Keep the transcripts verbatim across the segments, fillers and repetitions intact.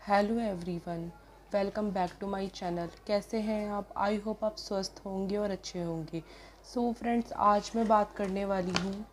Hello everyone, welcome back to my channel. कैसे हैं आप? आई होप आप स्वस्थ होंगे और अच्छे होंगे। सो फ्रेंड्स, आज मैं बात करने वाली हूँ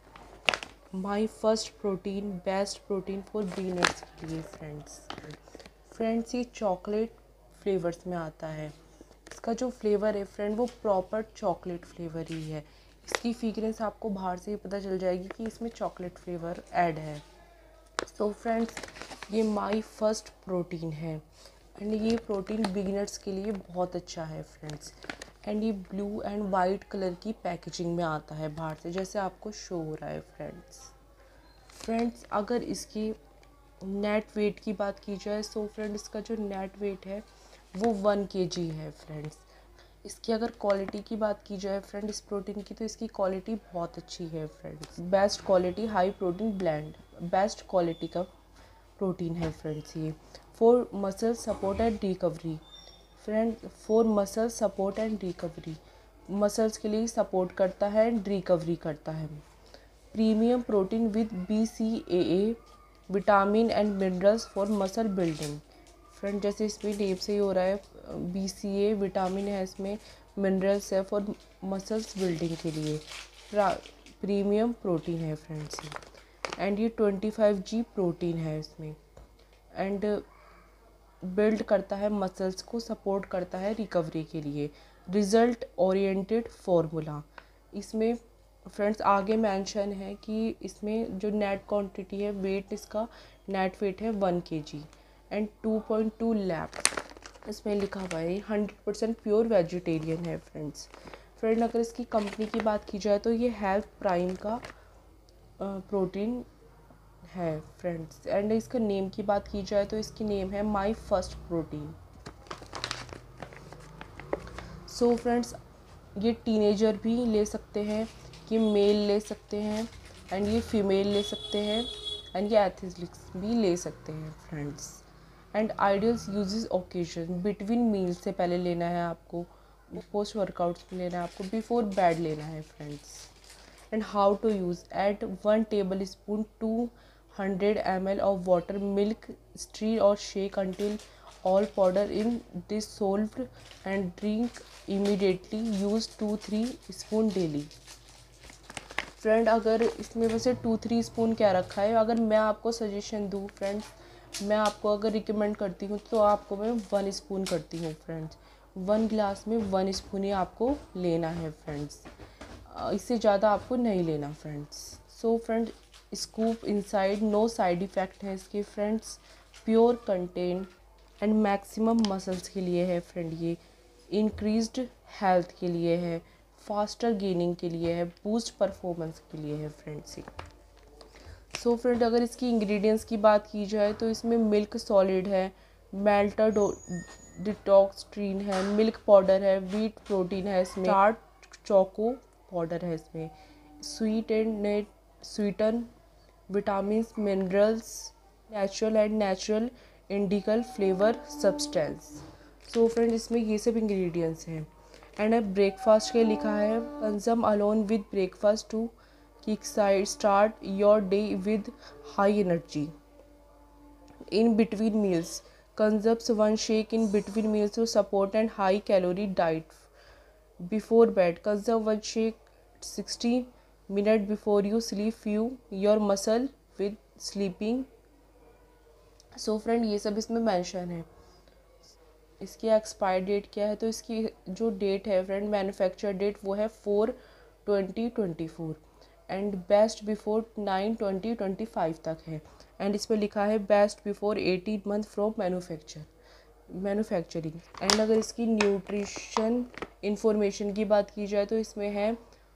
my first protein, best protein for beginners के लिए। फ्रेंड्स फ्रेंड्स ये चॉकलेट फ्लेवर्स में आता है। इसका जो फ्लेवर है फ्रेंड, वो प्रॉपर चॉकलेट फ्लेवर ही है। इसकी फ्रेग्रेंस आपको बाहर से ही पता चल जाएगी कि इसमें चॉकलेट फ्लेवर ऐड है। सो फ्रेंड्स, ये माय फर्स्ट प्रोटीन है एंड ये प्रोटीन बिगिनर्स के लिए बहुत अच्छा है फ्रेंड्स। एंड ये ब्लू एंड वाइट कलर की पैकेजिंग में आता है बाहर से, जैसे आपको शो हो रहा है फ्रेंड्स। फ्रेंड्स अगर इसकी नेट वेट की बात की जाए, सो फ्रेंड इसका जो नेट वेट है वो वन के जी है फ्रेंड्स। इसकी अगर क्वालिटी की बात की जाए फ्रेंड, इस प्रोटीन की, तो इसकी क्वालिटी बहुत अच्छी है friends. Best quality high protein blend, best quality का प्रोटीन है फ्रेंड्स ये। For muscle support and recovery friend, for muscle support and recovery, muscles के लिए सपोर्ट करता है एंड रिकवरी करता है। Premium protein with B C A A vitamin and minerals for muscle building. Friend जैसे इसमें नेम से ही हो रहा है, बी सी ए विटामिन है इसमें, मिनरल्स है फॉर मसल्स बिल्डिंग के लिए। प्रीमियम प्रोटीन है फ्रेंड्स ये। एंड ये ट्वेंटी फाइव जी प्रोटीन है इसमें। एंड बिल्ड करता है मसल्स को, सपोर्ट करता है रिकवरी के लिए। रिजल्ट ओरिएंटेड फॉर्मूला, इसमें फ्रेंड्स आगे मेंशन है कि इसमें जो नेट क्वांटिटी है, वेट इसका नेट वेट है one K G and two point two लैख इसमें लिखा हुआ है। हंड्रेड परसेंट प्योर वेजिटेरियन है फ्रेंड्स। फ्रेंड अगर इसकी कंपनी की बात की जाए तो ये हेल्थ प्राइम का प्रोटीन है फ्रेंड्स। एंड इसका नेम की बात की जाए तो इसकी नेम है my first protein. So friends ये टीनेजर भी ले सकते हैं, ये मेल ले सकते हैं एंड ये फीमेल ले सकते हैं एंड ये एथलीट्स भी ले सकते हैं friends. And ideals uses occasion, between meal से पहले लेना है आपको, पोस्ट वर्कआउट्स में लेना है आपको, बिफोर बेड लेना है friends. And how to use, at one tablespoon two hundred M L of water, milk, stir और shake until all powder in dissolved and drink immediately. use two three spoon daily. Friend अगर इसमें वैसे to three spoon क्या रखा है, अगर मैं आपको सजेशन दूँ फ्रेंड्स, मैं आपको अगर रिकमेंड करती हूँ तो आपको मैं वन स्पून करती हूँ फ्रेंड्स। वन ग्लास में वन स्पून ही आपको लेना है फ्रेंड्स, इससे ज़्यादा आपको नहीं लेना friends. So friend scoop inside, no side effect है इसके friends, pure content and maximum muscles के लिए है फ्रेंड ये, इंक्रीज्ड हेल्थ के लिए है, फास्टर गेनिंग के लिए है, बूस्ट परफॉर्मेंस के लिए है फ्रेंड्स ये। सो फ्रेंड अगर इसकी इंग्रेडिएंट्स की बात की जाए तो इसमें मिल्क सॉलिड है, मेल्टेड डिटॉक्सट्रीन है, मिल्क पाउडर है, व्हीट प्रोटीन है इसमें, चार्ट चोको पाउडर है इसमें, sweet and net sweeten, vitamin, minerals, natural and natural identical flavour substance. So friend इसमें ये सब इंग्रेडिएंट्स हैं। एंड ब्रेकफास्ट के लिखा है, consume alone with breakfast to kick side start your day with high energy. In between meals consumes one shake in between meals to support and high calorie diet. Before bed consume one shake sixty minute before you sleep, fuel your muscle with sleeping. So friend ये सब इसमें mention है। इसकी expire date क्या है, तो इसकी जो डेट है फ्रेंड, मैन्युफैक्चर डेट, वो है four twenty twenty four and best before nine twenty twenty five तक है। एंड इस पर लिखा है best before eighteen month from manufacture manufacturing. And अगर इसकी न्यूट्रिशन इंफॉर्मेशन की बात की जाए तो इसमें है,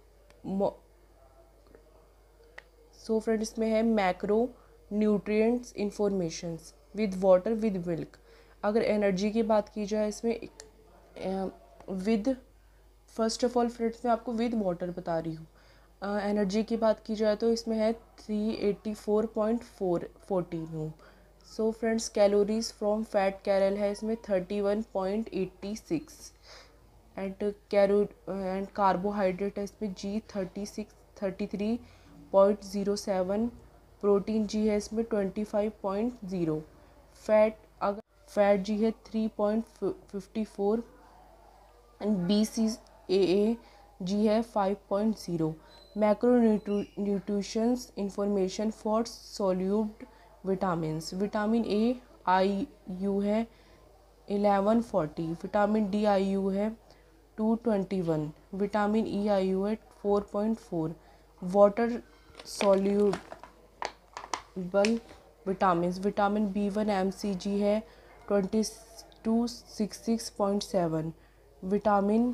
सो फ्रेंड इसमें है macro nutrients informations with water with milk. अगर एनर्जी की बात की जाए इसमें with, first of all friends मैं आपको विद वाटर बता रही हूँ। एनर्जी की बात की जाए तो इसमें है three eighty four point four fourteen हूँ। So friends calories from fat कैरल है इसमें thirty one point eighty six and कैरो एंड कार्बोहाइड्रेट है इसमें g thirty six thirty three point zero seven, protein g है इसमें twenty five point zero, fat fat g है three point fifty four and B C A A g है five point zero. Macro nutritions information for soluble vitamins, vitamin A I U है eleven forty, vitamin D I U है two twenty one, vitamin E I U है four point four. Water soluble vitamins, vitamin B one M C G है twenty two six six point seven, vitamin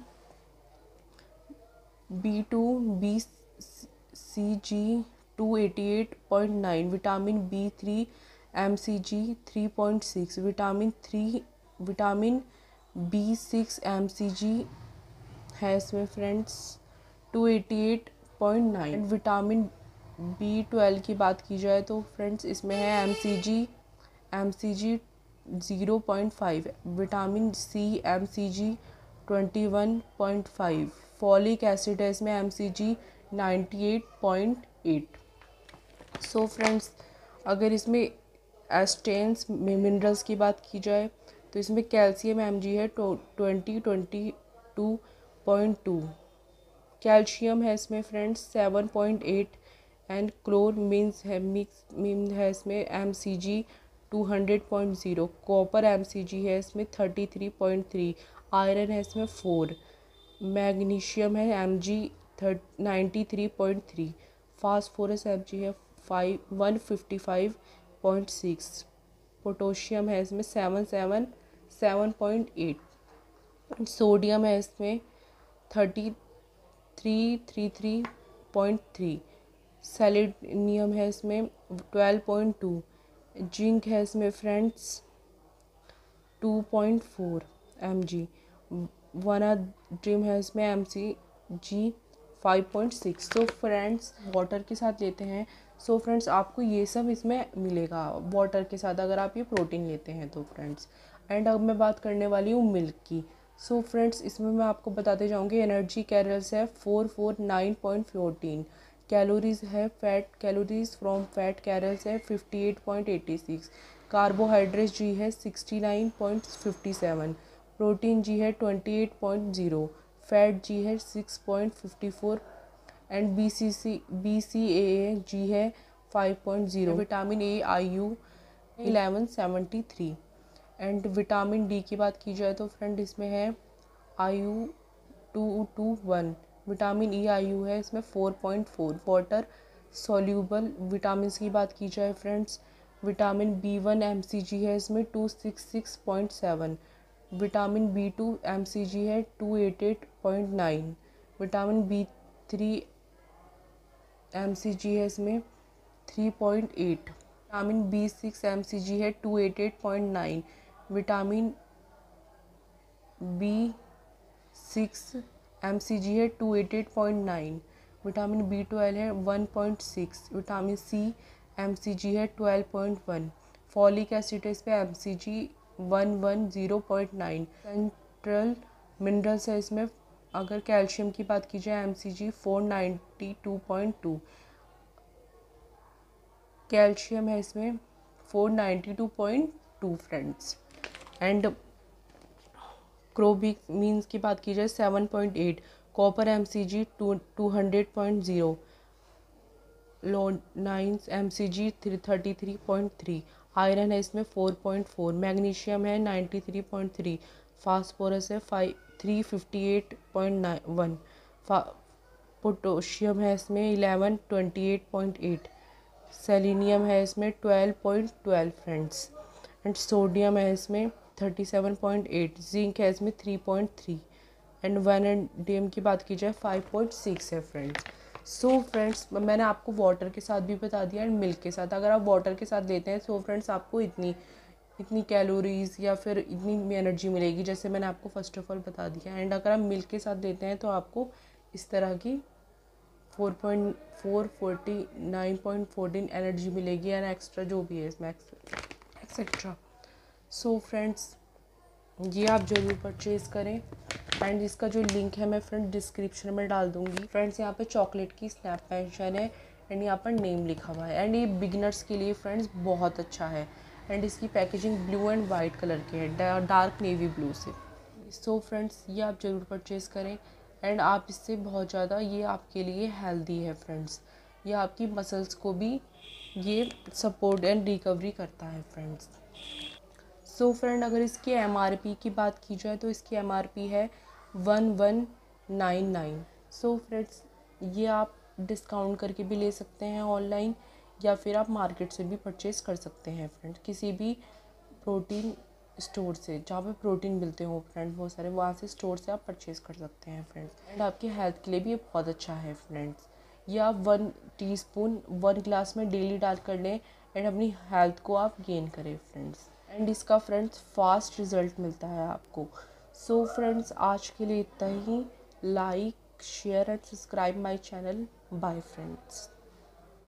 B two B C G two eighty eight point nine, vitamin B three M C G three point six, vitamin three vitamin B six M C G है इसमें friends to eighty eight point nine. Vitamin B twelve की बात की जाए तो friends इसमें है M C G M C G zero point five, vitamin C M C G twenty one point five, folic acid है इसमें M C G ninety eight point eight. So friends अगर इसमें एस्टेंस मिनरल्स की बात की जाए तो इसमें कैल्शियम एम जी है twenty twenty two point two, calcium है इसमें friends seven point eight and क्लोर मीन्स है मिक्स मीन है इसमें M C G two hundred point zero, copper M C G है इसमें thirty three point three, iron है इसमें फोर, मैग्नीशियम है M G ninety three point three, phosphorus M G है five one fifty five point six, potassium है इसमें seven seven seven point eight, sodium है इसमें thirty three three three point three, selenium है इसमें twelve point two, zinc है इसमें friends two point four M G, vanadium है इसमें M C G five point six. तो फ्रेंड्स वाटर के साथ लेते हैं सो so फ्रेंड्स आपको ये सब इसमें मिलेगा वाटर के साथ अगर आप ये प्रोटीन लेते हैं तो फ्रेंड्स। एंड अब मैं बात करने वाली हूँ मिल्क की। सो so फ्रेंड्स इसमें मैं आपको बताते जाऊँगी एनर्जी कैलोरीज है four four nine point fourteen, calories है fat calories from fat calories है fifty eight point eighty six, carbohydrate g है sixty nine point fifty seven, protein g है twenty eight point zero, fat g है six point fifty four and B C C B C A A g है five point zero, vitamin A I U eleven seventy three and vitamin D की बात की जाए तो friend इसमें है I U two two one, vitamin E I U है इसमें four point four, water soluble vitamin की बात की जाए friends vitamin B one M C G है इसमें two six six point seven, vitamin B two M C G है two eight eight point nine, vitamin B three M C G है इसमें three point eight, vitamin B six M C G है two eight eight point nine, vitamin B six M C G है two eight eight point nine, vitamin B twelve है one point six, vitamin C M C G है twelve point one, folic acid है इस पर M C G one one zero point nine, central minerals है इसमें अगर calcium की बात की जाए M C G four ninety two point two, calcium है इसमें four ninety two point two friends and क्रोबिक मीन्स की बात की जाए seven point eight, copper M C G two two hundred point zero, लोनाइंस M C G three thirty three point three, iron है इसमें फोर पॉइंट फोर, मैग्नीशियम है ninety three point three, phosphorus है five three fifty eight point one, potassium है इसमें eleven twenty eight point eight, selenium है इसमें twelve point twelve friends and sodium है इसमें thirty seven point eight, zinc है इसमें three point three and vanadium की बात की जाए फाइव पॉइंट सिक्स है फ्रेंड्स। सो फ्रेंड्स मैंने आपको वाटर के साथ भी बता दिया एंड मिल्क के साथ। अगर आप वाटर के साथ लेते हैं सो फ्रेंड्स आपको इतनी इतनी कैलोरीज़ या फिर इतनी एनर्जी मिलेगी जैसे मैंने आपको फर्स्ट ऑफ ऑल बता दिया। एंड अगर आप मिल्क के साथ लेते हैं तो आपको इस तरह की four point four forty nine point fourteen energy मिलेगी एंड एक्स्ट्रा जो भी है इसमें एक्सेट्रा। सो फ्रेंड्स ये आप ज़रूर परचेज़ करें एंड इसका जो लिंक है मैं फ्रेंड डिस्क्रिप्शन में डाल दूँगी। फ्रेंड्स यहाँ पे चॉकलेट की स्नैप मेंशन है एंड यहाँ पर नेम लिखा हुआ है एंड ये बिगिनर्स के लिए फ्रेंड्स बहुत अच्छा है एंड इसकी packaging blue and white colour की है, डार्क नेवी ब्लू से। सो फ्रेंड्स ये आप ज़रूर परचेज़ करें एंड आप इससे बहुत ज़्यादा, ये आपके लिए हेल्दी है फ्रेंड्स। ये आपकी मसल्स को भी ये सपोर्ट एंड रिकवरी करता है फ्रेंड्स। सो फ्रेंड अगर इसकी एम आर पी की बात की जाए तो इसकी एम आर पी है one one nine nine. So friends ये आप डिस्काउंट करके भी ले सकते हैं ऑनलाइन, या फिर आप मार्केट से भी परचेज़ कर सकते हैं फ्रेंड, किसी भी प्रोटीन स्टोर से जहाँ पे प्रोटीन मिलते हो फ्रेंड बहुत सारे, वहाँ से स्टोर से आप परचेज़ कर सकते हैं फ्रेंड्स। एंड आपकी हेल्थ के लिए भी ये बहुत अच्छा है फ्रेंड्स। ये आप वन टीस्पून वन ग्लास में डेली डाल कर लें एंड अपनी हेल्थ को आप गेन करें फ्रेंड्स। एंड इसका फ्रेंड्स फास्ट रिज़ल्ट मिलता है आपको। सो फ्रेंड्स आज के लिए इतना ही। Like share and subscribe my channel. Bye friends.